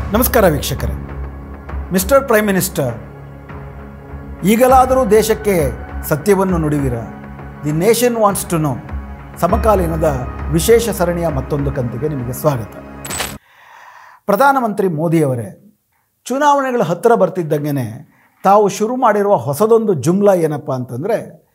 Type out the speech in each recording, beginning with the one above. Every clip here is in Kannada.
ನಮಸ್ಕಾರ ವೀಕ್ಷಕರೇ. ಮಿಸ್ಟರ್ ಪ್ರೈಮ್ ಮಿನಿಸ್ಟರ್, ಈಗಲಾದರೂ ದೇಶಕ್ಕೆ ಸತ್ಯವನ್ನು ನುಡಿವಿರ. The nation wants to know ಸಮಕಾಲೀನದ ವಿಶೇಷ ಸರಣಿಯ ಮತ್ತೊಂದು ಕಂತಿಗೆ ನಿಮಗೆ ಸ್ವಾಗತ. ಪ್ರಧಾನಮಂತ್ರಿ ಮೋದಿಯವರೇ, ಚುನಾವಣೆಗಳು ಹತ್ತಿರ ಬರ್ತಿದ್ದಂಗೆ ತಾವು ಶುರು ಮಾಡಿರುವ ಹೊಸದೊಂದು ಜುಮ್ಲಾ ಏನಪ್ಪ ಅಂತಂದರೆ,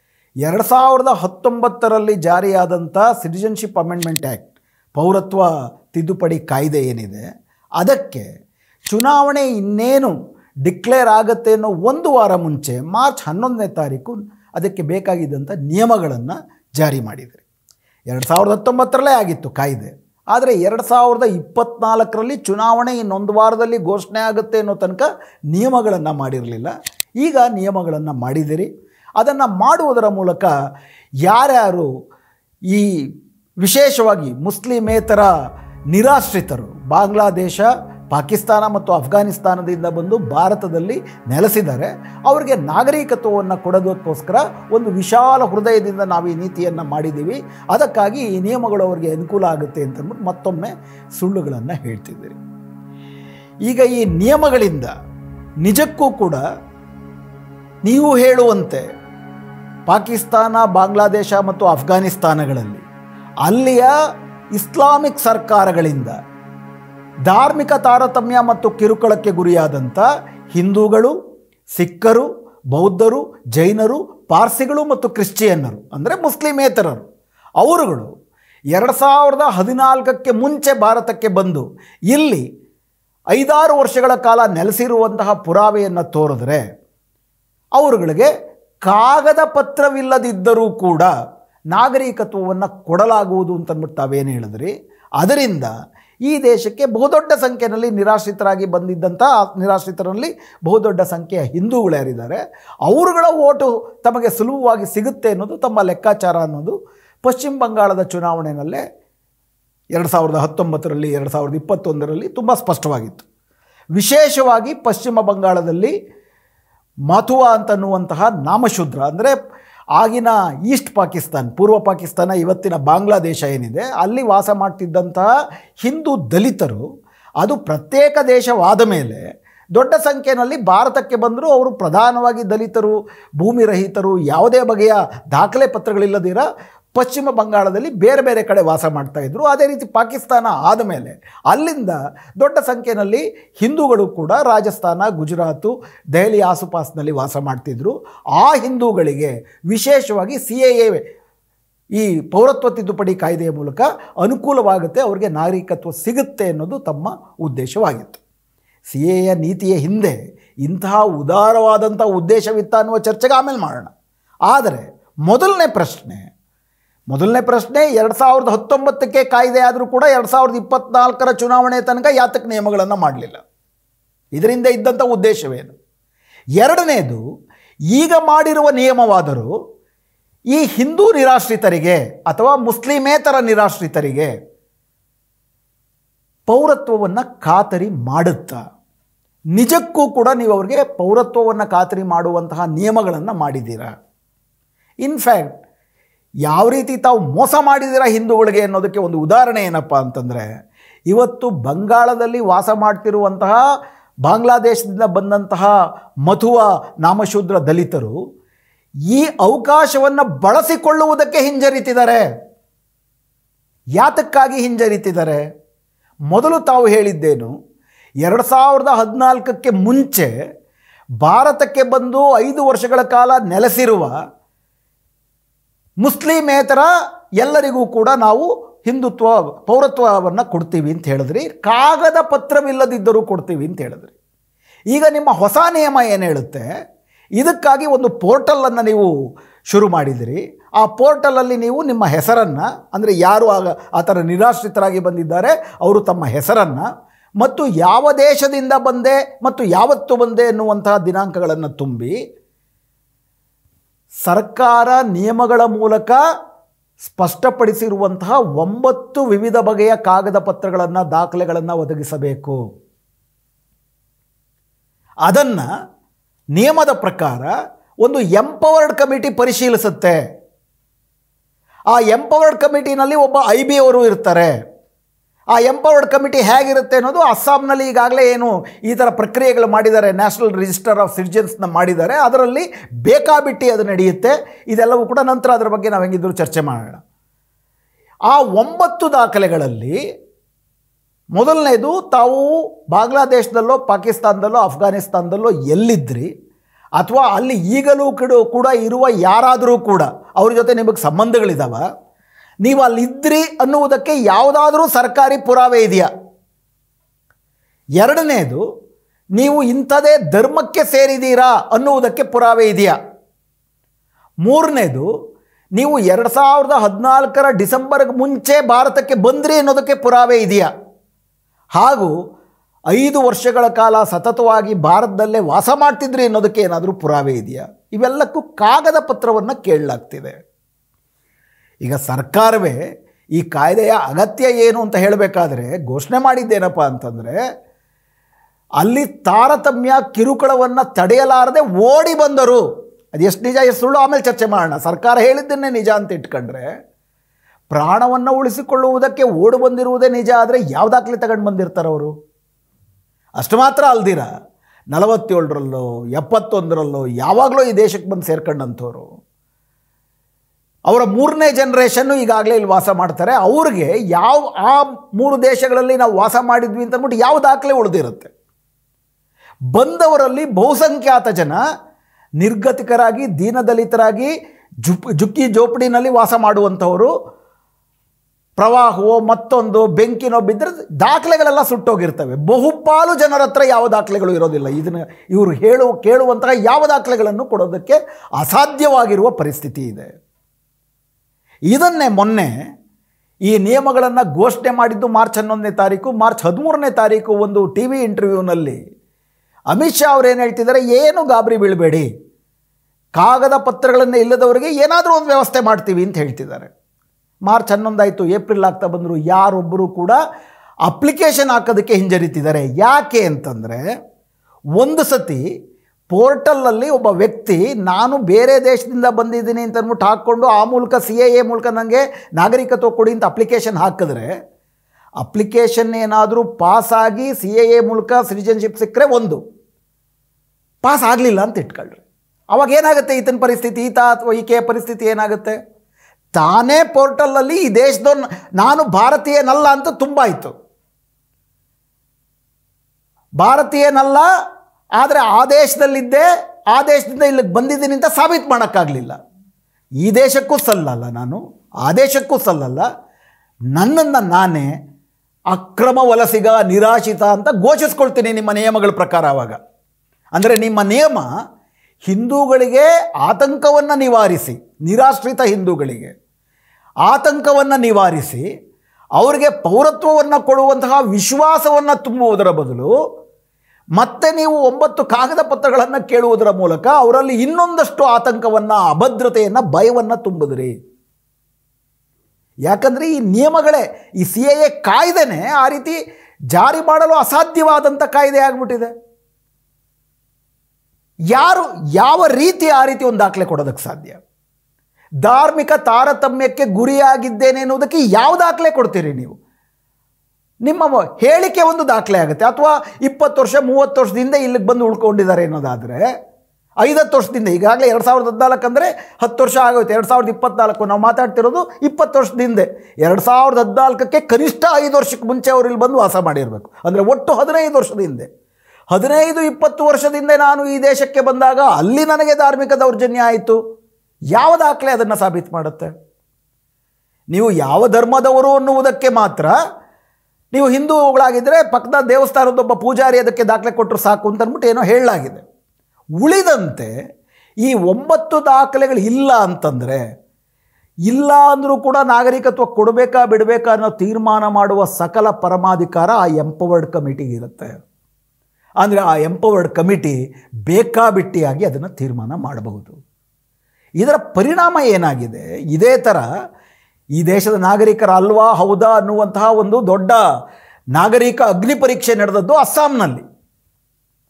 2019ರಲ್ಲಿ ಜಾರಿಯಾದಂಥ ಸಿಟಿಜನ್ಶಿಪ್ ಅಮೆಂಡ್ಮೆಂಟ್ ಆ್ಯಕ್ಟ್, ಪೌರತ್ವ ತಿದ್ದುಪಡಿ ಕಾಯ್ದೆ ಏನಿದೆ, ಅದಕ್ಕೆ ಚುನಾವಣೆ ಇನ್ನೇನು ಡಿಕ್ಲೇರ್ ಆಗುತ್ತೆ ಅನ್ನೋ ಒಂದು ವಾರ ಮುಂಚೆ ಮಾರ್ಚ್ 11ನೇ ತಾರೀಕು ಅದಕ್ಕೆ ಬೇಕಾಗಿದ್ದಂಥ ನಿಯಮಗಳನ್ನು ಜಾರಿ ಮಾಡಿದರು. 2019ರಲ್ಲೇ ಆಗಿತ್ತು ಕಾಯ್ದೆ, ಆದರೆ 2024ರಲ್ಲಿ ಚುನಾವಣೆ ಇನ್ನೊಂದು ವಾರದಲ್ಲಿ ಘೋಷಣೆ ಆಗುತ್ತೆ ಅನ್ನೋ ತನಕ ನಿಯಮಗಳನ್ನು ಮಾಡಿರಲಿಲ್ಲ. ಈಗ ನಿಯಮಗಳನ್ನು ಮಾಡಿದಿರಿ. ಅದನ್ನು ಮಾಡುವುದರ ಮೂಲಕ ಯಾರ್ಯಾರು ಈ ವಿಶೇಷವಾಗಿ ಮುಸ್ಲಿಮೇತರ ನಿರಾಶ್ರಿತರು ಬಾಂಗ್ಲಾದೇಶ, ಪಾಕಿಸ್ತಾನ ಮತ್ತು ಅಫ್ಘಾನಿಸ್ತಾನದಿಂದ ಬಂದು ಭಾರತದಲ್ಲಿ ನೆಲೆಸಿದ್ದಾರೆ, ಅವರಿಗೆ ನಾಗರಿಕತ್ವವನ್ನು ಕೊಡೋದಕ್ಕೋಸ್ಕರ ಒಂದು ವಿಶಾಲ ಹೃದಯದಿಂದ ನಾವು ಈ ನೀತಿಯನ್ನು ಮಾಡಿದ್ದೀವಿ. ಅದಕ್ಕಾಗಿ ಈ ನಿಯಮಗಳು ಅವರಿಗೆ ಅನುಕೂಲ ಆಗುತ್ತೆ ಅಂತಂದ್ಬಿಟ್ಟು ಮತ್ತೊಮ್ಮೆ ಸುಳ್ಳುಗಳನ್ನು ಹೇಳ್ತಿದ್ದೀರಿ. ಈಗ ಈ ನಿಯಮಗಳಿಂದ ನಿಜಕ್ಕೂ ಕೂಡ ನೀವು ಹೇಳುವಂತೆ ಪಾಕಿಸ್ತಾನ, ಬಾಂಗ್ಲಾದೇಶ ಮತ್ತು ಅಫ್ಘಾನಿಸ್ತಾನಗಳಲ್ಲಿ ಅಲ್ಲಿಯ ಇಸ್ಲಾಮಿಕ್ ಸರ್ಕಾರಗಳಿಂದ ಧಾರ್ಮಿಕ ತಾರತಮ್ಯ ಮತ್ತು ಕಿರುಕುಳಕ್ಕೆ ಗುರಿಯಾದಂಥ ಹಿಂದೂಗಳು, ಸಿಖ್ಖರು, ಬೌದ್ಧರು, ಜೈನರು, ಪಾರ್ಸಿಗಳು ಮತ್ತು ಕ್ರಿಶ್ಚಿಯನ್ನರು ಅಂದರೆ ಮುಸ್ಲಿಮೇತರರು, ಅವರುಗಳು 2014ಕ್ಕೆ ಮುಂಚೆ ಭಾರತಕ್ಕೆ ಬಂದು ಇಲ್ಲಿ 5-6 ವರ್ಷಗಳ ಕಾಲ ನೆಲೆಸಿರುವಂತಹ ಪುರಾವೆಯನ್ನು ತೋರಿದ್ರೆ ಅವರುಗಳಿಗೆ ಕಾಗದ ಪತ್ರವಿಲ್ಲದಿದ್ದರೂ ಕೂಡ ನಾಗರಿಕತ್ವವನ್ನು ಕೊಡಲಾಗುವುದು ಅಂತಂದ್ಬಿಟ್ಟು ತಾವೇನು ಹೇಳಿದ್ರಿ. ಅದರಿಂದ ಈ ದೇಶಕ್ಕೆ ಬಹುದೊಡ್ಡ ಸಂಖ್ಯೆಯಲ್ಲಿ ನಿರಾಶ್ರಿತರಾಗಿ ಬಂದಿದ್ದಂಥ ನಿರಾಶ್ರಿತರಲ್ಲಿ ಬಹುದೊಡ್ಡ ಸಂಖ್ಯೆಯ ಹಿಂದೂಗಳು ಯಾರಿದ್ದಾರೆ ಅವರುಗಳ ಓಟು ತಮಗೆ ಸುಲಭವಾಗಿ ಸಿಗುತ್ತೆ ಅನ್ನೋದು ತಮ್ಮ ಲೆಕ್ಕಾಚಾರ ಅನ್ನೋದು ಪಶ್ಚಿಮ ಬಂಗಾಳದ ಚುನಾವಣೆಯಲ್ಲೇ 2019ರಲ್ಲಿ 2021ರಲ್ಲಿ ತುಂಬ ಸ್ಪಷ್ಟವಾಗಿತ್ತು. ವಿಶೇಷವಾಗಿ ಪಶ್ಚಿಮ ಬಂಗಾಳದಲ್ಲಿ ಮಥುವಾ ಅಂತನ್ನುವಂತಹ ನಾಮಶೂದ್ರ ಅಂದರೆ ಆಗಿನ ಈಸ್ಟ್ ಪಾಕಿಸ್ತಾನ್, ಪೂರ್ವ ಪಾಕಿಸ್ತಾನ, ಇವತ್ತಿನ ಬಾಂಗ್ಲಾದೇಶ ಏನಿದೆ, ಅಲ್ಲಿ ವಾಸ ಮಾಡ್ತಿದ್ದಂತಹ ಹಿಂದೂ ದಲಿತರು ಅದು ಪ್ರತ್ಯೇಕ ದೇಶವಾದ ಮೇಲೆ ದೊಡ್ಡ ಸಂಖ್ಯೆಯಲ್ಲಿ ಭಾರತಕ್ಕೆ ಬಂದರೂ ಅವರು ಪ್ರಧಾನವಾಗಿ ದಲಿತರು, ಭೂಮಿ ರಹಿತರು, ಯಾವುದೇ ಬಗೆಯ ದಾಖಲೆ ಪತ್ರಗಳಿಲ್ಲದಿರ ಪಶ್ಚಿಮ ಬಂಗಾಳದಲ್ಲಿ ಬೇರೆ ಬೇರೆ ಕಡೆ ವಾಸ ಮಾಡ್ತಾಯಿದ್ರು. ಅದೇ ರೀತಿ ಪಾಕಿಸ್ತಾನ ಆದಮೇಲೆ ಅಲ್ಲಿಂದ ದೊಡ್ಡ ಸಂಖ್ಯೆಯಲ್ಲಿ ಹಿಂದೂಗಳು ಕೂಡ ರಾಜಸ್ಥಾನ, ಗುಜರಾತು, ದೆಹಲಿ ಆಸುಪಾಸಿನಲ್ಲಿ ವಾಸ ಮಾಡ್ತಿದ್ರು. ಆ ಹಿಂದೂಗಳಿಗೆ ವಿಶೇಷವಾಗಿ CAA ಈ ಪೌರತ್ವ ತಿದ್ದುಪಡಿ ಕಾಯ್ದೆಯ ಮೂಲಕ ಅನುಕೂಲವಾಗುತ್ತೆ, ಅವರಿಗೆ ನಾಗರಿಕತ್ವ ಸಿಗುತ್ತೆ ಅನ್ನೋದು ತಮ್ಮ ಉದ್ದೇಶವಾಗಿತ್ತು. CAA ನೀತಿಯ ಹಿಂದೆ ಇಂತಹ ಉದಾರವಾದಂಥ ಉದ್ದೇಶವಿತ್ತ ಅನ್ನುವ ಚರ್ಚೆಗೆ ಆಮೇಲೆ ಮಾಡೋಣ. ಆದರೆ ಮೊದಲನೇ ಪ್ರಶ್ನೆ 2019ಕ್ಕೆ ಕಾಯ್ದೆ ಆದರೂ ಕೂಡ 2024ರ ಚುನಾವಣೆ ತನಕ ಯಾತಕ್ಕೆ ನಿಯಮಗಳನ್ನು ಮಾಡಲಿಲ್ಲ? ಇದರಿಂದ ಇದ್ದಂಥ ಉದ್ದೇಶವೇನು? ಎರಡನೇದು, ಈಗ ಮಾಡಿರುವ ನಿಯಮವಾದರೂ ಈ ಹಿಂದೂ ನಿರಾಶ್ರಿತರಿಗೆ ಅಥವಾ ಮುಸ್ಲಿಮೇತರ ನಿರಾಶ್ರಿತರಿಗೆ ಪೌರತ್ವವನ್ನು ಖಾತರಿ ಮಾಡುತ್ತಾ? ನಿಜಕ್ಕೂ ಕೂಡ ನೀವು ಅವರಿಗೆ ಪೌರತ್ವವನ್ನು ಖಾತರಿ ಮಾಡುವಂತಹ ನಿಯಮಗಳನ್ನು ಮಾಡಿದ್ದೀರಾ? ಇನ್ಫ್ಯಾಕ್ಟ್ ಯಾವ ರೀತಿ ತಾವು ಮೋಸ ಮಾಡಿದ್ದೀರಾ ಹಿಂದೂಗಳಿಗೆ ಅನ್ನೋದಕ್ಕೆ ಒಂದು ಉದಾಹರಣೆ ಏನಪ್ಪ ಅಂತಂದರೆ, ಇವತ್ತು ಬಂಗಾಳದಲ್ಲಿ ವಾಸ ಮಾಡ್ತಿರುವಂತಹ ಬಾಂಗ್ಲಾದೇಶದಿಂದ ಬಂದಂತಹ ಮಥುವಾ ನಾಮಶೂದ್ರ ದಲಿತರು ಈ ಅವಕಾಶವನ್ನು ಬಳಸಿಕೊಳ್ಳುವುದಕ್ಕೆ ಹಿಂಜರಿತಿದ್ದಾರೆ. ಯಾತಕ್ಕಾಗಿ ಹಿಂಜರಿತಿದ್ದಾರೆ? ಮೊದಲು ತಾವು ಹೇಳಿದ್ದೇನು, 2014ಕ್ಕೆ ಮುಂಚೆ ಭಾರತಕ್ಕೆ ಬಂದು 5 ವರ್ಷಗಳ ಕಾಲ ನೆಲೆಸಿರುವ ಮುಸ್ಲಿಮೇತರ ಎಲ್ಲರಿಗೂ ಕೂಡ ನಾವು ಪೌರತ್ವವನ್ನು ಕೊಡ್ತೀವಿ ಅಂತ ಹೇಳಿದ್ರಿ. ಕಾಗದ ಪತ್ರವಿಲ್ಲದಿದ್ದರೂ ಕೊಡ್ತೀವಿ ಅಂತ ಹೇಳಿದ್ರಿ. ಈಗ ನಿಮ್ಮ ಹೊಸ ನಿಯಮ ಏನು ಹೇಳುತ್ತೆ, ಇದಕ್ಕಾಗಿ ಒಂದು ಪೋರ್ಟಲನ್ನು ನೀವು ಶುರು ಮಾಡಿದಿರಿ. ಆ ಪೋರ್ಟಲಲ್ಲಿ ನೀವು ನಿಮ್ಮ ಹೆಸರನ್ನು, ಅಂದರೆ ಯಾರು ಆ ಥರ ನಿರಾಶ್ರಿತರಾಗಿ ಬಂದಿದ್ದಾರೆ ಅವರು ತಮ್ಮ ಹೆಸರನ್ನು ಮತ್ತು ಯಾವ ದೇಶದಿಂದ ಬಂದೆ ಮತ್ತು ಯಾವತ್ತು ಬಂದೆ ಎನ್ನುವಂತಹ ದಿನಾಂಕಗಳನ್ನು ತುಂಬಿ ಸರ್ಕಾರ ನಿಯಮಗಳ ಮೂಲಕ ಸ್ಪಷ್ಟಪಡಿಸಿರುವಂತಹ 9 ವಿವಿಧ ಬಗೆಯ ಕಾಗದ ಪತ್ರಗಳನ್ನು, ದಾಖಲೆಗಳನ್ನು ಒದಗಿಸಬೇಕು. ಅದನ್ನು ನಿಯಮದ ಪ್ರಕಾರ ಒಂದು ಎಂಪವರ್ಡ್ ಕಮಿಟಿ ಪರಿಶೀಲಿಸುತ್ತೆ. ಆ ಎಂಪವರ್ಡ್ ಕಮಿಟಿನಲ್ಲಿ ಒಬ್ಬ IB ಅವರು ಇರ್ತಾರೆ. ಆ ಎಂಪವರ್ಡ್ ಕಮಿಟಿ ಹೇಗಿರುತ್ತೆ ಅನ್ನೋದು ಅಸ್ಸಾಂನಲ್ಲಿ ಈಗಾಗಲೇ ಏನು ಈ ಥರ ಪ್ರಕ್ರಿಯೆಗಳು ಮಾಡಿದ್ದಾರೆ, ನ್ಯಾಷನಲ್ ರಿಜಿಸ್ಟರ್ ಆಫ್ ಸಿಟಿಜನ್ಸ್ನ ಮಾಡಿದ್ದಾರೆ, ಅದರಲ್ಲಿ ಬೇಕಾಬಿಟ್ಟಿ ಅದು ನಡೆಯುತ್ತೆ. ಇದೆಲ್ಲವೂ ಕೂಡ ನಂತರ ಅದರ ಬಗ್ಗೆ ನಾವು ಹೆಂಗಿದ್ರು ಚರ್ಚೆ ಮಾಡೋಣ. ಆ 9 ದಾಖಲೆಗಳಲ್ಲಿ ಮೊದಲನೇದು, ತಾವು ಬಾಂಗ್ಲಾದೇಶದಲ್ಲೋ ಪಾಕಿಸ್ತಾನದಲ್ಲೋ ಅಫ್ಘಾನಿಸ್ತಾನದಲ್ಲೋ ಎಲ್ಲಿದ್ರಿ ಅಥವಾ ಅಲ್ಲಿ ಈಗಲೂ ಕೂಡ ಇರುವ ಯಾರಾದರೂ ಕೂಡ ಅವ್ರ ಜೊತೆ ನಿಮಗೆ ಸಂಬಂಧಗಳಿದ್ದಾವ, ನೀವು ಅಲ್ಲಿದ್ರಿ ಅನ್ನುವುದಕ್ಕೆ ಯಾವುದಾದ್ರೂ ಸರ್ಕಾರಿ ಪುರಾವೆ ಇದೆಯಾ? ಎರಡನೇದು, ನೀವು ಇಂಥದೇ ಧರ್ಮಕ್ಕೆ ಸೇರಿದ್ದೀರಾ ಅನ್ನುವುದಕ್ಕೆ ಪುರಾವೆ ಇದೆಯಾ? ಮೂರನೇದು, ನೀವು 2014 ಡಿಸೆಂಬರ್ಗೆ ಮುಂಚೆ ಭಾರತಕ್ಕೆ ಬಂದ್ರಿ ಅನ್ನೋದಕ್ಕೆ ಪುರಾವೆ ಇದೆಯಾ? ಹಾಗೂ 5 ವರ್ಷಗಳ ಕಾಲ ಸತತವಾಗಿ ಭಾರತದಲ್ಲೇ ವಾಸ ಮಾಡ್ತಿದ್ರಿ ಅನ್ನೋದಕ್ಕೆ ಏನಾದರೂ ಪುರಾವೆ ಇದೆಯಾ? ಇವೆಲ್ಲಕ್ಕೂ ಕಾಗದ ಪತ್ರವನ್ನು ಕೇಳಲಾಗ್ತಿದೆ. ಈಗ ಸರ್ಕಾರವೇ ಈ ಕಾಯ್ದೆಯ ಅಗತ್ಯ ಏನು ಅಂತ ಹೇಳಬೇಕಾದ್ರೆ ಘೋಷಣೆ ಮಾಡಿದ್ದೇನಪ್ಪ ಅಂತಂದರೆ, ಅಲ್ಲಿ ತಾರತಮ್ಯ ಕಿರುಕುಳವನ್ನು ತಡೆಯಲಾರದೆ ಓಡಿ ಬಂದರು. ಅದು ಎಷ್ಟು ನಿಜ ಎಷ್ಟು ಸುಳ್ಳು ಆಮೇಲೆ ಚರ್ಚೆ ಮಾಡೋಣ. ಸರ್ಕಾರ ಹೇಳಿದ್ದನ್ನೇ ನಿಜ ಅಂತ ಇಟ್ಕೊಂಡ್ರೆ, ಪ್ರಾಣವನ್ನು ಉಳಿಸಿಕೊಳ್ಳುವುದಕ್ಕೆ ಓಡಿ ಬಂದಿರುವುದೇ ನಿಜ ಆದರೆ ಯಾವ ದಾಖಲೆ ತಗೊಂಡು ಬಂದಿರ್ತಾರೆ ಅವರು? ಅಷ್ಟು ಮಾತ್ರ ಅಲ್ದಿರ 47ರಲ್ಲೋ 71ರಲ್ಲೋ ಯಾವಾಗಲೂ ಈ ದೇಶಕ್ಕೆ ಬಂದು ಸೇರ್ಕೊಂಡಂಥವ್ರು, ಅವರ 3ನೇ ಜನರೇಷನ್ನು ಈಗಾಗಲೇ ಇಲ್ಲಿ ವಾಸ ಮಾಡ್ತಾರೆ. ಅವ್ರಿಗೆ ಆ 3 ದೇಶಗಳಲ್ಲಿ ನಾವು ವಾಸ ಮಾಡಿದ್ವಿ ಅಂತ ಅಂದ್ಬಿಟ್ಟು ಯಾವ ದಾಖಲೆ ಉಳಿದಿರುತ್ತೆ? ಬಂದವರಲ್ಲಿ ಬಹುಸಂಖ್ಯಾತ ಜನ ನಿರ್ಗತಿಕರಾಗಿ ದೀನದಲಿತರಾಗಿ ಜುಕ್ಕಿ ಜೋಪಡಿನಲ್ಲಿ ವಾಸ ಮಾಡುವಂಥವರು, ಪ್ರವಾಹವೋ ಮತ್ತೊಂದು ಬೆಂಕಿನೋ ಬಿದ್ದರೆ ದಾಖಲೆಗಳೆಲ್ಲ ಸುಟ್ಟೋಗಿರ್ತವೆ. ಬಹುಪಾಲು ಜನರ ಹತ್ರ ಯಾವ ದಾಖಲೆಗಳು ಇರೋದಿಲ್ಲ. ಇದನ್ನು ಇವರು ಕೇಳುವಂತಹ ಯಾವ ದಾಖಲೆಗಳನ್ನು ಕೊಡೋದಕ್ಕೆ ಅಸಾಧ್ಯವಾಗಿರುವ ಪರಿಸ್ಥಿತಿ ಇದೆ. ಇದನ್ನೇ ಮೊನ್ನೆ ಈ ನಿಯಮಗಳನ್ನು ಘೋಷಣೆ ಮಾಡಿದ್ದು ಮಾರ್ಚ್ 11ನೇ ತಾರೀಕು. ಮಾರ್ಚ್ 13ನೇ ತಾರೀಕು ಒಂದು ಟಿ ವಿ ಇಂಟರ್ವ್ಯೂನಲ್ಲಿ ಅಮಿತ್ ಶಾ ಅವರು ಏನು ಹೇಳ್ತಿದ್ದಾರೆ, ಏನು ಗಾಬರಿ ಬೀಳಬೇಡಿ, ಕಾಗದ ಪತ್ರಗಳನ್ನು ಇಲ್ಲದವರಿಗೆ ಏನಾದರೂ ಒಂದು ವ್ಯವಸ್ಥೆ ಮಾಡ್ತೀವಿ ಅಂತ ಹೇಳ್ತಿದ್ದಾರೆ. ಮಾರ್ಚ್ 11 ಆಯಿತು, ಏಪ್ರಿಲ್ ಆಗ್ತಾ ಬಂದರು, ಯಾರೊಬ್ಬರು ಕೂಡ ಅಪ್ಲಿಕೇಶನ್ ಹಾಕೋದಕ್ಕೆ ಹಿಂಜರಿತಿದ್ದಾರೆ. ಯಾಕೆ ಅಂತಂದರೆ, ಒಂದು ಸತಿ ಪೋರ್ಟಲಲ್ಲಿ ಒಬ್ಬ ವ್ಯಕ್ತಿ ನಾನು ಬೇರೆ ದೇಶದಿಂದ ಬಂದಿದ್ದೀನಿ ಅಂತ ಅಂದ್ಬಿಟ್ಟು ಹಾಕ್ಕೊಂಡು ಆ ಮೂಲಕ CAA ಮೂಲಕ ನನಗೆ ನಾಗರಿಕತ್ವ ಕೊಡಿ ಅಂತ ಅಪ್ಲಿಕೇಶನ್ ಹಾಕಿದ್ರೆ, ಅಪ್ಲಿಕೇಶನ್ ಏನಾದರೂ ಪಾಸಾಗಿ CAA ಮೂಲಕ ಸಿಟಿಜನ್ಶಿಪ್ ಸಿಕ್ಕರೆ ಒಂದು, ಪಾಸ್ ಆಗಲಿಲ್ಲ ಅಂತ ಇಟ್ಕೊಳ್ರಿ, ಅವಾಗ ಏನಾಗುತ್ತೆ ಈತನ ಪರಿಸ್ಥಿತಿ, ಈತ ಅಥವಾ ಈಕೆಯ ಪರಿಸ್ಥಿತಿ ಏನಾಗುತ್ತೆ? ತಾನೇ ಪೋರ್ಟಲಲ್ಲಿ ಈ ದೇಶದವ್ರು ನಾನು ಭಾರತೀಯನಲ್ಲ ಅಂತ ತುಂಬ ಆಯಿತು, ಭಾರತೀಯನಲ್ಲ ಆದರೆ ಆ ದೇಶದಲ್ಲಿದ್ದೆ, ಆ ದೇಶದಿಂದ ಇಲ್ಲಿಗೆ ಬಂದಿದ್ದೀನಿ ಅಂತ ಸಾಬೀತು ಮಾಡೋಕ್ಕಾಗಲಿಲ್ಲ. ಈ ದೇಶಕ್ಕೂ ಸಲ್ಲಲ್ಲ, ನಾನು ಆ ದೇಶಕ್ಕೂ ಸಲ್ಲಲ್ಲ, ನನ್ನನ್ನು ನಾನೇ ಅಕ್ರಮ ವಲಸಿಗ ನಿರಾಶ್ರಿತ ಅಂತ ಘೋಷಿಸ್ಕೊಳ್ತೀನಿ ನಿಮ್ಮ ನಿಯಮಗಳ ಪ್ರಕಾರ. ಆವಾಗ ಅಂದರೆ ನಿಮ್ಮ ನಿಯಮ ಹಿಂದೂಗಳಿಗೆ ಆತಂಕವನ್ನು ನಿವಾರಿಸಿ, ನಿರಾಶ್ರಿತ ಹಿಂದೂಗಳಿಗೆ ಆತಂಕವನ್ನು ನಿವಾರಿಸಿ ಅವರಿಗೆ ಪೌರತ್ವವನ್ನು ಕೊಡುವಂತಹ ವಿಶ್ವಾಸವನ್ನು ತುಂಬುವುದರ ಬದಲು ಮತ್ತೆ ನೀವು 9 ಕಾಗದ ಪತ್ರಗಳನ್ನು ಕೇಳುವುದರ ಮೂಲಕ ಅವರಲ್ಲಿ ಇನ್ನೊಂದಷ್ಟು ಆತಂಕವನ್ನು, ಅಭದ್ರತೆಯನ್ನು, ಭಯವನ್ನು ತುಂಬಿದ್ರಿ. ಯಾಕಂದರೆ ಈ ನಿಯಮಗಳೇ, ಈ CAA ಕಾಯ್ದೆನೇ ಆ ರೀತಿ ಜಾರಿ ಮಾಡಲು ಅಸಾಧ್ಯವಾದಂಥ ಕಾಯ್ದೆ ಆಗಿಬಿಟ್ಟಿದೆ. ಯಾವ ರೀತಿ ಆ ರೀತಿ ಒಂದು ದಾಖಲೆ ಕೊಡೋದಕ್ಕೆ ಸಾಧ್ಯ? ಧಾರ್ಮಿಕ ತಾರತಮ್ಯಕ್ಕೆ ಗುರಿಯಾಗಿದ್ದೇನೆ ಅನ್ನೋದಕ್ಕೆ ಯಾವ ದಾಖಲೆ ಕೊಡ್ತೀರಿ ನೀವು? ನಿಮ್ಮ ಹೇಳಿಕೆ ಒಂದು ದಾಖಲೆ ಆಗುತ್ತೆ. ಅಥವಾ 20 ವರ್ಷ 30 ವರ್ಷದಿಂದ ಇಲ್ಲಿಗೆ ಬಂದು ಉಳ್ಕೊಂಡಿದ್ದಾರೆ ಅನ್ನೋದಾದರೆ 5-10 ವರ್ಷದಿಂದ, ಈಗಾಗಲೇ 2014 ಅಂದರೆ 10 ವರ್ಷ ಆಗೋಯ್ತು. 2024 ನಾವು ಮಾತಾಡ್ತಿರೋದು 20 ವರ್ಷದಿಂದ. 2014ಕ್ಕೆ ಕನಿಷ್ಠ 5 ವರ್ಷಕ್ಕೆ ಮುಂಚೆ ಅವರು ಇಲ್ಲಿ ಬಂದು ವಾಸ ಮಾಡಿರಬೇಕು. ಅಂದರೆ ಒಟ್ಟು 15 ವರ್ಷದ ಹಿಂದೆ, 15-20 ವರ್ಷದಿಂದ ನಾನು ಈ ದೇಶಕ್ಕೆ ಬಂದಾಗ ಅಲ್ಲಿ ನನಗೆ ಧಾರ್ಮಿಕ ದೌರ್ಜನ್ಯ ಆಯಿತು. ಯಾವ ದಾಖಲೆ ಅದನ್ನು ಸಾಬೀತು ಮಾಡುತ್ತೆ? ನೀವು ಯಾವ ಧರ್ಮದವರು ಅನ್ನುವುದಕ್ಕೆ ಮಾತ್ರ, ನೀವು ಹಿಂದೂಗಳಾಗಿದ್ದರೆ ಪಕ್ಕದ ದೇವಸ್ಥಾನದೊಬ್ಬ ಪೂಜಾರಿ ಅದಕ್ಕೆ ದಾಖಲೆ ಕೊಟ್ಟರು ಸಾಕು ಅಂತ ಅಂದ್ಬಿಟ್ಟು ಏನೋ ಹೇಳಲಾಗಿದೆ. ಉಳಿದಂತೆ ಈ 9 ದಾಖಲೆಗಳು ಇಲ್ಲ ಅಂತಂದರೆ, ಇಲ್ಲ ಅಂದರೂ ಕೂಡ ನಾಗರಿಕತ್ವ ಕೊಡಬೇಕಾ ಬಿಡಬೇಕಾ ಅನ್ನೋ ತೀರ್ಮಾನ ಮಾಡುವ ಸಕಲ ಪರಮಾಧಿಕಾರ ಆ ಎಂಪವರ್ಡ್ ಕಮಿಟಿಗೆ ಇರುತ್ತೆ. ಅಂದರೆ ಆ ಎಂಪವರ್ಡ್ ಕಮಿಟಿ ಬೇಕಾಬಿಟ್ಟಿಯಾಗಿ ಅದನ್ನು ತೀರ್ಮಾನ ಮಾಡಬಹುದು. ಇದರ ಪರಿಣಾಮ ಏನಾಗಿದೆ? ಇದೇ ಥರ ಈ ದೇಶದ ನಾಗರಿಕರ ಅಲ್ವಾ ಹೌದಾ ಅನ್ನುವಂತಹ ಒಂದು ದೊಡ್ಡ ನಾಗರಿಕ ಅಗ್ನಿ ಪರೀಕ್ಷೆ ನಡೆದದ್ದು ಅಸ್ಸಾಂನಲ್ಲಿ.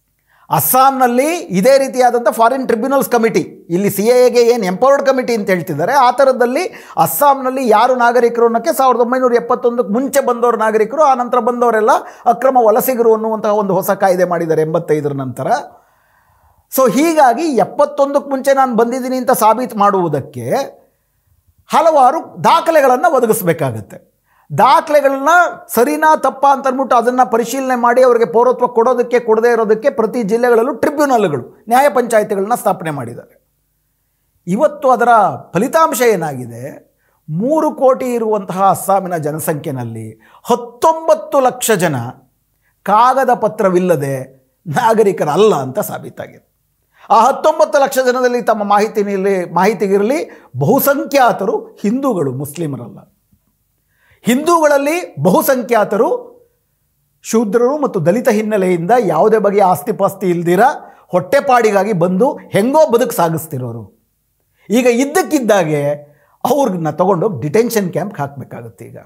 ಅಸ್ಸಾಂನಲ್ಲಿ ಇದೇ ರೀತಿಯಾದಂಥ ಫಾರಿನ್ ಟ್ರಿಬ್ಯುನಲ್ಸ್ ಕಮಿಟಿ, ಇಲ್ಲಿ CAAಗೆ ಏನು ಎಂಪವರ್ಡ್ ಕಮಿಟಿ ಅಂತ ಹೇಳ್ತಿದ್ದಾರೆ, ಆ ಥರದಲ್ಲಿ ಅಸ್ಸಾಂನಲ್ಲಿ ಯಾರು ನಾಗರಿಕರು ಅನ್ನೋಕ್ಕೆ 1971 ಮುಂಚೆ ಬಂದವರು ನಾಗರಿಕರು, ಆ ನಂತರ ಬಂದವರೆಲ್ಲ ಅಕ್ರಮ ವಲಸಿಗರು ಅನ್ನುವಂತಹ ಒಂದು ಹೊಸ ಕಾಯ್ದೆ ಮಾಡಿದ್ದಾರೆ 85 ನಂತರ. ಸೊ ಹೀಗಾಗಿ 71ಕ್ಕೆ ಮುಂಚೆ ನಾನು ಬಂದಿದ್ದೀನಿ ಅಂತ ಸಾಬೀತು ಮಾಡುವುದಕ್ಕೆ ಹಲವಾರು ದಾಖಲೆಗಳನ್ನು ಒದಗಿಸಬೇಕಾಗತ್ತೆ. ದಾಖಲೆಗಳನ್ನ ಸರಿನಾ ತಪ್ಪಾ ಅಂತ ಅಂದ್ಬಿಟ್ಟು ಅದನ್ನು ಪರಿಶೀಲನೆ ಮಾಡಿ ಅವರಿಗೆ ಪೌರತ್ವ ಕೊಡೋದಕ್ಕೆ ಕೊಡದೇ ಇರೋದಕ್ಕೆ ಪ್ರತಿ ಜಿಲ್ಲೆಗಳಲ್ಲೂ ಟ್ರಿಬ್ಯುನಲ್ಗಳು, ನ್ಯಾಯ ಪಂಚಾಯಿತಿಗಳನ್ನ ಸ್ಥಾಪನೆ ಮಾಡಿದ್ದಾರೆ. ಇವತ್ತು ಅದರ ಫಲಿತಾಂಶ ಏನಾಗಿದೆ, 3 ಕೋಟಿ ಇರುವಂತಹ ಅಸ್ಸಾಮಿನ ಜನಸಂಖ್ಯೆಯಲ್ಲಿ 19 ಲಕ್ಷ ಜನ ಕಾಗದ ಪತ್ರವಿಲ್ಲದೆ ನಾಗರಿಕರಲ್ಲ ಅಂತ ಸಾಬೀತಾಗಿದೆ. ಆ 19 ಲಕ್ಷ ಜನದಲ್ಲಿ ತಮ್ಮ ಮಾಹಿತಿಗಿರಲಿ ಬಹುಸಂಖ್ಯಾತರು ಹಿಂದೂಗಳು, ಮುಸ್ಲಿಮರಲ್ಲ. ಹಿಂದೂಗಳಲ್ಲಿ ಬಹುಸಂಖ್ಯಾತರು ಶೂದ್ರರು ಮತ್ತು ದಲಿತ ಹಿನ್ನೆಲೆಯಿಂದ ಯಾವುದೇ ಬಗೆಯ ಆಸ್ತಿಪಾಸ್ತಿ ಇಲ್ದಿರ ಹೊಟ್ಟೆಪಾಡಿಗಾಗಿ ಬಂದು ಹೆಂಗೋ ಬದುಕು ಸಾಗಿಸ್ತಿರೋರು. ಈಗ ಇದ್ದಕ್ಕಿದ್ದಾಗೆ ಅವ್ರನ್ನ ತಗೊಂಡೋಗಿ ಡಿಟೆನ್ಷನ್ ಕ್ಯಾಂಪ್ಗೆ ಹಾಕಬೇಕಾಗುತ್ತೆ. ಈಗ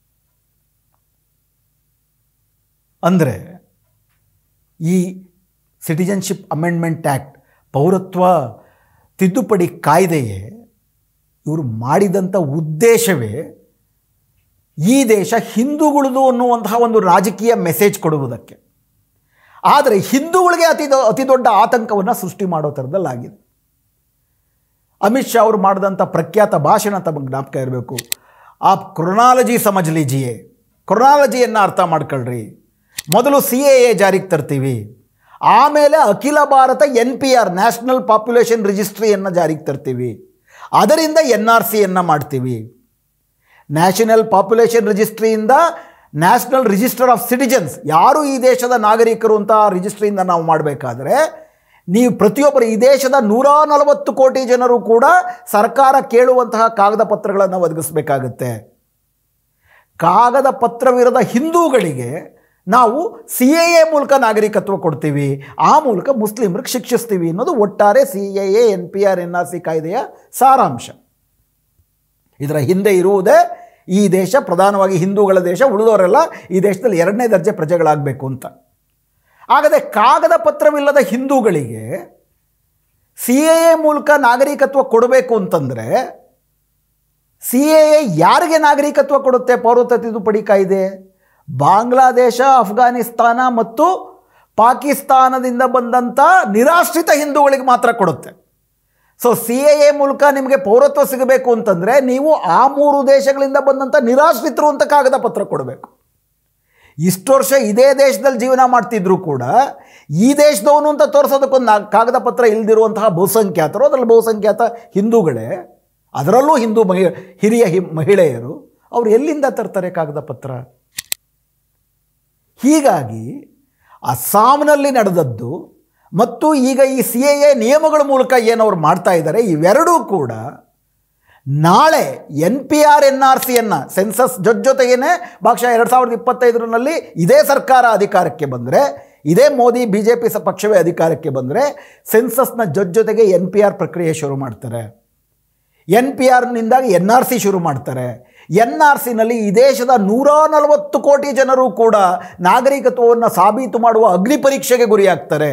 ಅಂದರೆ ಈ ಸಿಟಿಜನ್ಶಿಪ್ ಅಮೆಂಡ್ಮೆಂಟ್ ಆ್ಯಕ್ಟ್, ಪೌರತ್ವ ತಿದ್ದುಪಡಿ ಕಾಯ್ದೆಯೇ ಇವರು ಮಾಡಿದಂಥ ಉದ್ದೇಶವೇ ಈ ದೇಶ ಹಿಂದೂಗಳದು ಅನ್ನುವಂತಹ ಒಂದು ರಾಜಕೀಯ ಮೆಸೇಜ್ ಕೊಡುವುದಕ್ಕೆ. ಆದರೆ ಹಿಂದೂಗಳಿಗೆ ಅತಿ ದೊಡ್ಡ ಆತಂಕವನ್ನು ಸೃಷ್ಟಿ ಮಾಡೋ ಥರದಲ್ಲಾಗಿದೆ. ಅಮಿತ್ ಶಾ ಅವರು ಮಾಡಿದಂಥ ಪ್ರಖ್ಯಾತ ಭಾಷಣ ತಮಗೆ ಜ್ಞಾಪಕ ಇರಬೇಕು. ಆ ಕ್ರೊನಾಲಜಿ ಸಮಜ್ ಲೀಜಿಯೇ, ಕ್ರೊನಾಲಜಿಯನ್ನು ಅರ್ಥ ಮಾಡ್ಕೊಳ್ರಿ. ಮೊದಲು CAA ಜಾರಿಗೆ ತರ್ತೀವಿ, ಆಮೇಲೆ ಅಖಿಲ ಭಾರತ NPR ನ್ಯಾಷನಲ್ ಪಾಪ್ಯುಲೇಷನ್ ರಿಜಿಸ್ಟ್ರಿಯನ್ನು ಜಾರಿಗೆ ತರ್ತೀವಿ, ಅದರಿಂದ NRCಯನ್ನು ಮಾಡ್ತೀವಿ. ನ್ಯಾಷನಲ್ ಪಾಪ್ಯುಲೇಷನ್ ರಿಜಿಸ್ಟ್ರಿಯಿಂದ ನ್ಯಾಷನಲ್ ರಿಜಿಸ್ಟರ್ ಆಫ್ ಸಿಟಿಜನ್ಸ್, ಯಾರು ಈ ದೇಶದ ನಾಗರಿಕರು ಅಂತ ರಿಜಿಸ್ಟ್ರಿಯಿಂದ ನಾವು ಮಾಡಬೇಕಾದ್ರೆ ನೀವು ಪ್ರತಿಯೊಬ್ಬರು, ಈ ದೇಶದ 140 ಕೋಟಿ ಜನರು ಕೂಡ ಸರ್ಕಾರ ಕೇಳುವಂತಹ ಕಾಗದ ಪತ್ರಗಳನ್ನು ಒದಗಿಸಬೇಕಾಗುತ್ತೆ. ಕಾಗದ ಪತ್ರವಿರದ ಹಿಂದೂಗಳಿಗೆ ನಾವು CAA ಮೂಲಕ ನಾಗರಿಕತ್ವ ಕೊಡ್ತೀವಿ, ಆ ಮೂಲಕ ಮುಸ್ಲಿಮರಿಗೆ ಶಿಕ್ಷಿಸ್ತೀವಿ ಅನ್ನೋದು ಒಟ್ಟಾರೆ CAA NPR NRC ಕಾಯ್ದೆಯ ಸಾರಾಂಶ. ಇದರ ಹಿಂದೆ ಇರುವುದೇ ಈ ದೇಶ ಪ್ರಧಾನವಾಗಿ ಹಿಂದೂಗಳ ದೇಶ, ಉಳಿದವರೆಲ್ಲ ಈ ದೇಶದಲ್ಲಿ 2ನೇ ದರ್ಜೆ ಪ್ರಜೆಗಳಾಗಬೇಕು ಅಂತ. ಹಾಗಾದರೆ ಕಾಗದ ಪತ್ರವಿಲ್ಲದ ಹಿಂದೂಗಳಿಗೆ CAA ಮೂಲಕ ನಾಗರಿಕತ್ವ ಕೊಡಬೇಕು ಅಂತಂದರೆ CAA ಯಾರಿಗೆ ನಾಗರಿಕತ್ವ ಕೊಡುತ್ತೆ? ಪೌರತ್ವ ತಿದ್ದುಪಡಿ ಕಾಯ್ದೆ ಬಾಂಗ್ಲಾದೇಶ, ಅಫ್ಘಾನಿಸ್ತಾನ ಮತ್ತು ಪಾಕಿಸ್ತಾನದಿಂದ ಬಂದಂಥ ನಿರಾಶ್ರಿತ ಹಿಂದೂಗಳಿಗೆ ಮಾತ್ರ ಕೊಡುತ್ತೆ. ಸೊ CAA ಮೂಲಕ ನಿಮಗೆ ಪೌರತ್ವ ಸಿಗಬೇಕು ಅಂತಂದರೆ ನೀವು ಆ 3 ದೇಶಗಳಿಂದ ಬಂದಂಥ ನಿರಾಶ್ರಿತರು ಅಂತ ಕಾಗದ ಪತ್ರ ಕೊಡಬೇಕು. ಇಷ್ಟು ವರ್ಷ ಇದೇ ದೇಶದಲ್ಲಿ ಜೀವನ ಮಾಡ್ತಿದ್ರು ಕೂಡ ಈ ದೇಶದವನು ಅಂತ ತೋರಿಸೋದಕ್ಕೊಂದು ಕಾಗದ ಪತ್ರ ಇಲ್ಲದಿರುವಂತಹ ಬಹುಸಂಖ್ಯಾತರು, ಅದರಲ್ಲಿ ಬಹುಸಂಖ್ಯಾತ ಹಿಂದೂಗಳೇ, ಅದರಲ್ಲೂ ಹಿಂದೂ ಹಿರಿಯ ಮಹಿಳೆಯರು, ಅವರು ಎಲ್ಲಿಂದ ತರ್ತಾರೆ ಕಾಗದ ಪತ್ರ? ಹೀಗಾಗಿ ಅಸ್ಸಾಂನಲ್ಲಿ ನಡೆದದ್ದು ಮತ್ತು ಈಗ ಈ CAA ನಿಯಮಗಳ ಮೂಲಕ ಏನವ್ರು ಮಾಡ್ತಾ ಇದ್ದಾರೆ, ಇವೆರಡೂ ಕೂಡ ನಾಳೆ NPR NRCಯನ್ನು ಸೆನ್ಸಸ್ ಜೊತೆಗೇನೆ ಬಹುಶಃ 2025ರಲ್ಲಿ ಇದೇ ಸರ್ಕಾರ ಅಧಿಕಾರಕ್ಕೆ ಬಂದರೆ, ಇದೇ ಮೋದಿ BJP ಪಕ್ಷವೇ ಅಧಿಕಾರಕ್ಕೆ ಬಂದರೆ ಸೆನ್ಸಸ್ನ ಜೊತೆಗೆ NPR ಪ್ರಕ್ರಿಯೆ ಶುರು ಮಾಡ್ತಾರೆ. NPRನಿಂದಾಗಿ NRC ಶುರು ಮಾಡ್ತಾರೆ. NRCನಲ್ಲಿ ಈ ದೇಶದ 140 ಕೋಟಿ ಜನರು ಕೂಡ ನಾಗರಿಕತ್ವವನ್ನು ಸಾಬೀತು ಮಾಡುವ ಅಗ್ನಿ ಪರೀಕ್ಷೆಗೆ ಗುರಿಯಾಗ್ತಾರೆ.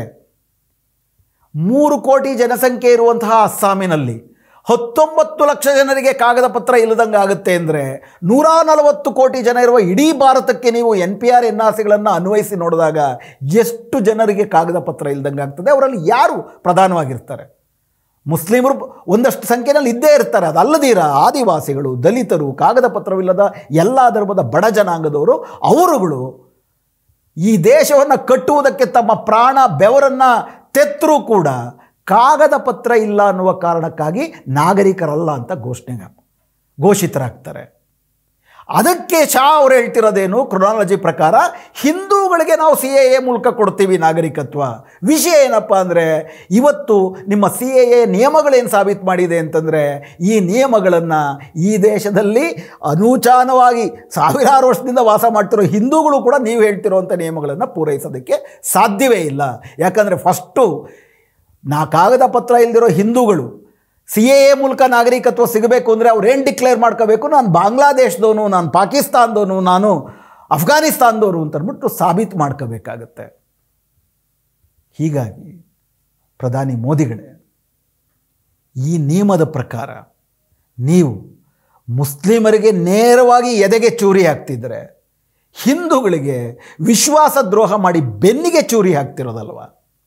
3 ಕೋಟಿ ಜನಸಂಖ್ಯೆ ಇರುವಂತಹ ಅಸ್ಸಾಮಿನಲ್ಲಿ 19 ಲಕ್ಷ ಜನರಿಗೆ ಕಾಗದ ಪತ್ರ ಇಲ್ಲದಂಗೆ ಆಗುತ್ತೆ ಅಂದರೆ 140 ಕೋಟಿ ಜನ ಇರುವ ಇಡೀ ಭಾರತಕ್ಕೆ ನೀವು NPR NRCಗಳನ್ನು ಅನ್ವಯಿಸಿ ನೋಡಿದಾಗ ಎಷ್ಟು ಜನರಿಗೆ ಕಾಗದ ಪತ್ರ ಇಲ್ಲದಂಗೆ ಆಗ್ತದೆ? ಅವರಲ್ಲಿ ಯಾರು ಪ್ರಧಾನವಾಗಿರ್ತಾರೆ? ಮುಸ್ಲಿಮರು ಒಂದಷ್ಟು ಸಂಖ್ಯೆಯಲ್ಲಿ ಇದ್ದೇ ಇರ್ತಾರೆ, ಅದಲ್ಲದಿರ ಆದಿವಾಸಿಗಳು, ದಲಿತರು, ಕಾಗದ ಪತ್ರವಿಲ್ಲದ ಎಲ್ಲ ಧರ್ಮದ ಬಡ ಜನಾಂಗದವರು, ಅವರುಗಳು ಈ ದೇಶವನ್ನು ಕಟ್ಟುವುದಕ್ಕೆ ತಮ್ಮ ಪ್ರಾಣ ಬೆವರನ್ನು ತೆತ್ತರೂ ಕೂಡ ಕಾಗದ ಪತ್ರ ಇಲ್ಲ ಅನ್ನುವ ಕಾರಣಕ್ಕಾಗಿ ನಾಗರಿಕರಲ್ಲ ಅಂತ ಘೋಷಿತರಾಗ್ತಾರೆ. ಅದಕ್ಕೆ ಶಾ ಅವರು ಹೇಳ್ತಿರೋದೇನು, ಕ್ರೊನಾಲಜಿ ಪ್ರಕಾರ ಹಿಂದೂಗಳಿಗೆ ನಾವು CAA ಮೂಲಕ ಕೊಡ್ತೀವಿ ನಾಗರಿಕತ್ವ. ವಿಷಯ ಏನಪ್ಪ ಅಂದರೆ, ಇವತ್ತು ನಿಮ್ಮ CAA ನಿಯಮಗಳೇನು ಸಾಬೀತು ಮಾಡಿದೆ ಅಂತಂದರೆ, ಈ ನಿಯಮಗಳನ್ನು ಈ ದೇಶದಲ್ಲಿ ಅನೂಚಾನವಾಗಿ ಸಾವಿರಾರು ವರ್ಷದಿಂದ ವಾಸ ಮಾಡ್ತಿರೋ ಹಿಂದೂಗಳು ಕೂಡ ನೀವು ಹೇಳ್ತಿರೋವಂಥ ನಿಯಮಗಳನ್ನು ಪೂರೈಸೋದಕ್ಕೆ ಸಾಧ್ಯವೇ ಇಲ್ಲ. ಯಾಕಂದರೆ ಫಸ್ಟು ಕಾಗದ ಪತ್ರ ಇಲ್ದಿರೋ ಹಿಂದೂಗಳು CAA ಮೂಲಕ ನಾಗರಿಕತ್ವ ಸಿಗಬೇಕು ಅಂದರೆ ಅವ್ರು ಏನು ಡಿಕ್ಲೇರ್ ಮಾಡ್ಕೋಬೇಕು? ನಾನು ಬಾಂಗ್ಲಾದೇಶದವನು, ನಾನು ಪಾಕಿಸ್ತಾನದವನು, ನಾನು ಅಫ್ಘಾನಿಸ್ತಾನದವರು ಅಂತ ಅಂದ್ಬಿಟ್ಟು ಸಾಬೀತು ಮಾಡ್ಕೋಬೇಕಾಗತ್ತೆ. ಹೀಗಾಗಿ ಪ್ರಧಾನಿ ಮೋದಿಗಳೇ, ಈ ನಿಯಮದ ಪ್ರಕಾರ ನೀವು ಮುಸ್ಲಿಮರಿಗೆ ನೇರವಾಗಿ ಎದೆಗೆ ಚೂರಿ ಹಾಕ್ತಿದ್ರೆ ಹಿಂದೂಗಳಿಗೆ ವಿಶ್ವಾಸ ದ್ರೋಹ ಮಾಡಿ ಬೆನ್ನಿಗೆ ಚೂರಿ ಹಾಕ್ತಿರೋದಲ್ವ?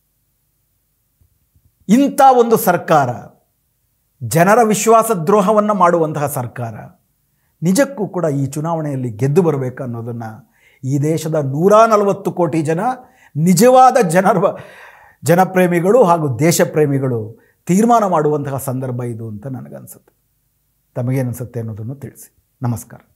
ಇಂಥ ಒಂದು ಸರ್ಕಾರ, ಜನರ ವಿಶ್ವಾಸ ದ್ರೋಹವನ್ನು ಮಾಡುವಂತಹ ಸರ್ಕಾರ ನಿಜಕ್ಕೂ ಕೂಡ ಈ ಚುನಾವಣೆಯಲ್ಲಿ ಗೆದ್ದು ಬರಬೇಕು ಅನ್ನೋದನ್ನು ಈ ದೇಶದ 140 ಕೋಟಿ ಜನ ನಿಜವಾದ ಜನಪ್ರೇಮಿಗಳು ಹಾಗೂ ದೇಶಪ್ರೇಮಿಗಳು ತೀರ್ಮಾನ ಮಾಡುವಂತಹ ಸಂದರ್ಭ ಇದು ಅಂತ ನನಗನ್ಸುತ್ತೆ. ತಮಗೇನಿಸುತ್ತೆ ಅನ್ನೋದನ್ನು ತಿಳಿಸಿ. ನಮಸ್ಕಾರ.